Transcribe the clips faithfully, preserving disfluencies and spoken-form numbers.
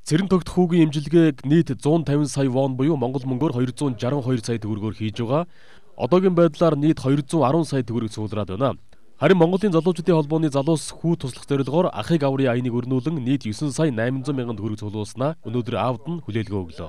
Цэрэн тогтох хүүгийн эмчилгээг нийт зуун тавин сая вон буюу Монгол мөнгөөр хоёрзуун жарган хоёр сая төгрөгөөр хийж байгаа. Одоогийн байдлаар нийт хоёрзуун арван сая төгрөг суулраад байна. Харин Монголын залуучуудын холбооны залуус хүү туслах зорилгоор ахыг аврын аяныг өрнүүлэн нийт девять сая восемь зуун мянган төгрөг цуглуулснаа өнөөдөр аавд нь хүлээлгөө өглөө.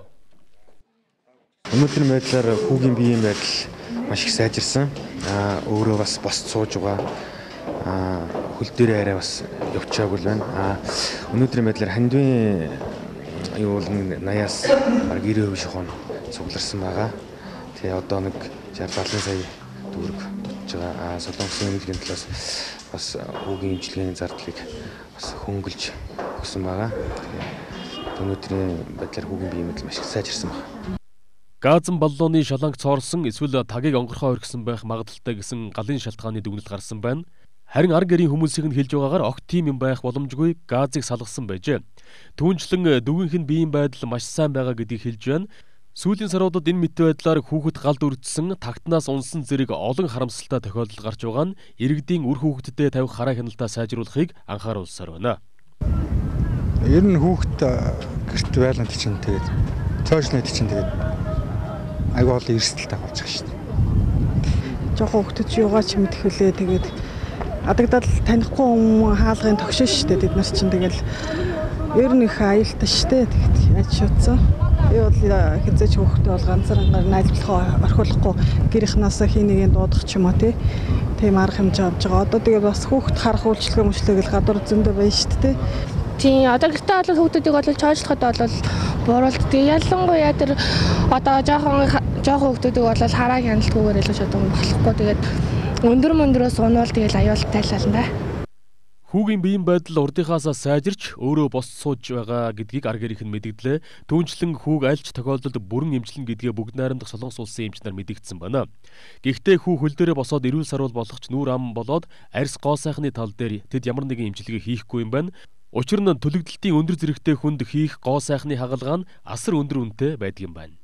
Өнөөдрийн байдлаар хүүгийн биеийн байдал маш их сайжирсан. Аа өөрөө бас босч сууж байгаа. Аа хөл дээрээ арай бас явчаагүй л байна. Аа өнөөдрийн байдлаар хандвын юу бол наяас баг нব্бэ хувь шохон цугларсан байгаа. Тэгээ одоо нэг шар залуу сая төгрөг дутж байгаа. Аа Солонгосын эмнэлгийн талаас бас хүүгийн эмчилгээний зардлыг бас хөнгөлж өгсөн байгаа. Тэгээ өнөөдрийн байдлаар хүүгийн биеийн байдал маш их сайжирсан байна. Газан баллооны шаланг цоорсон эсвэл тагийг онгорхоо орхисон байх магадaltaй гэсэн галын шалтгааны дүгнэлт гарсан байна. Харин ар гэрийн хүмүүсийн хэлж байгаагаар огт тийм юм байх боломжгүй газыг салгасан байжээ. Түүнчлэн дүгнэх нь биеийн байдал маш сайн байгаа гэдгийг хэлж байна. Сүүлийн саруудад энэ мэт байдлаар хүүхэд галд үрдсэн, тагтнаас унсан зэрэг олон харамсалтай тохиолдол гарч байгаа нь иргэдийн үр хүүхэдтэй тавих хараа хяналтаа сайжруулахыг анхааруулсаар байна. Ер нь хүүхэд гэрт байлганд чинь тэгээд цоошлоод чинь тэгээд айгүй олон эрсдэлтэй болж байгаа шүү дээ. Жохоо хүүхдэд юугаа ч мэдхүүлээ тэгээд адагдал танихгүй хүмүүс хаалгын тогшин шүү дээ. Тэд нар чинь тэгэл ер нь их аюултай шүү дээ. Тэгэд яаж шуудсан. Би бол хязгаарч хүүхдээ бол ганцаараа найзлахаа орхиулахгүй гэрийнхнаасаа хий нэгийг дуудах ч юм уу тий. Тийм арга хэмжээ авч байгаа. Одоо тэгээд бас хүүхд харах үйлчлэгээ мөчлөгийг гадуур зөндөө байна шүү дээ. Тийм одоо гэртээ бол хүүхдүүдийг бол чойжлоход бол буруулдаг. Ялангуяа тэр одоо жоохон жоохон хүүхдүүдийг бол хараа хяналтгүйгээр илүү шатан болохгүй. Тэгээд өндөр мөндрөөс унвал тэгэл аюултай л байна. Хүүгийн биеийн байдал урдынхаас сайжирч өөрөө босч сууж байгаа гэдгийг ар гэрийнх нь мэдгдлээ. Түүнчлэн хүүг аль ч тохиолдолд бүрэн эмчлэн гэдгээ бүгд найрамдах Солонгос улсын эмч нар мэдэгдсэн байна. Гэхдээ хүү хөл дээрээ босоод эрүүл сарвал болох ч нүүр ам болоод арьс гоо сайхны тал дээр тэд ямар нэгэн эмчилгээ хийхгүй юм байна. Учир нь төлөгдөлтийн өндөр зэрэгтэй хүнд хийх гоо сайхны хагалгаа нь асар өндөр үнэтэй байдаг юм байна.